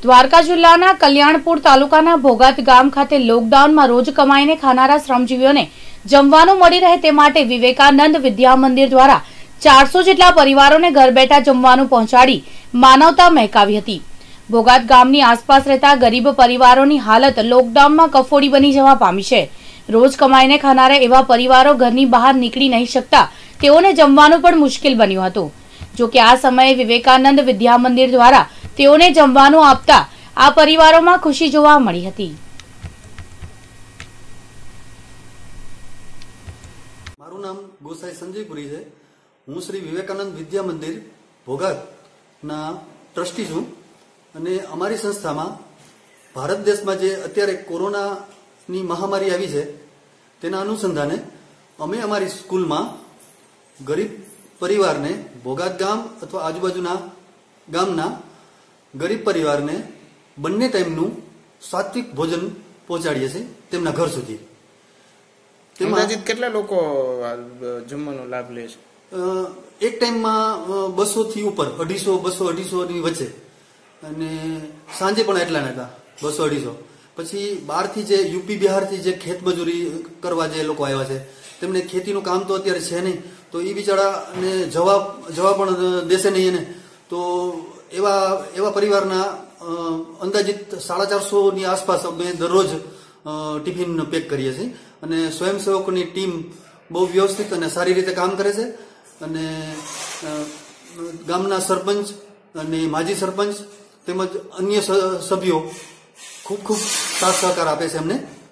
દ્વારકા જિલ્લાના કલ્યાણપુર તાલુકાના ભોગાત ગામ ખાતે લોકડાઉનમાં રોજ કમાઈને ખાનારા શ્રમજીવીઓને જમવાનું મળી રહે તે માટે વિવેકાનંદ વિદ્યા મંદિર દ્વારા 400 જેટલા પરિવારોને ઘર બેઠા જમવાનું પહોંચાડી માનવતા મહેકાવી હતી। ભોગાત ગામની આસપાસ રહેતા ગરીબ પરિવારોની હાલત લોકડાઉનમાં કફોડી બની જવા પામી છે। રોજ કમાઈને ખાનારા એવા પરિવારો ઘરની બહાર નીકળી નહીં શકતા તેઓને જમવાનું પણ મુશ્કેલ બન્યું હતું। જો કે આ સમયે વિવેકાનંદ વિદ્યા મંદિર દ્વારા તેઓને જમવાનું આપતા આ પરિવારોમાં ખુશી જોવા મળી હતી। મારું નામ ગોસાઈ સંજયપુરી છે। હું શ્રી વિવેકાનંદ વિદ્યા મંદિર ભોગાતના ટ્રસ્ટી છું અને અમારી સંસ્થામાં ભારત દેશમાં જે અત્યારે કોરોનાની મહામારી આવી છે તેના અનુસંધાને અમે અમારી સ્કૂલમાં ગરીબ પરિવારને ભોગાત ગામ અથવા આજુબાજુના ગામના ગરીબ પરિવારને બંને ટાઈમનું સાત્વિક ભોજન પહોંચાડીએ છીએ તેમના ઘર સુધી। અંદાજિત કેટલા લોકો જમવાનો લાભ લે છે? એક ટાઈમમાં 200 થી ઉપર 250 ની વચ્ચે અને સાંજે પણ એટલા ને એટલા 200-250। પછી બહારથી જે યુપી બિહારથી જે ખેતમજૂરી કરવા જે લોકો આવ્યા છે તેમને ખેતીનું કામ તો અત્યારે છે નહીં, તો એ બિચારાને જવા પણ દેશે નહીં એને, તો એવા પરિવારના અંદાજિત 450 ની આસપાસ અમે દરરોજ ટિફિન પેક કરીએ છીએ અને સ્વયંસેવકોની ટીમ બહુ વ્યવસ્થિત અને સારી રીતે કામ કરે છે અને ગામના સરપંચ અને માજી સરપંચ તેમજ અન્ય સભ્યો ખૂબ સાથ સહકાર આપે છે અમને।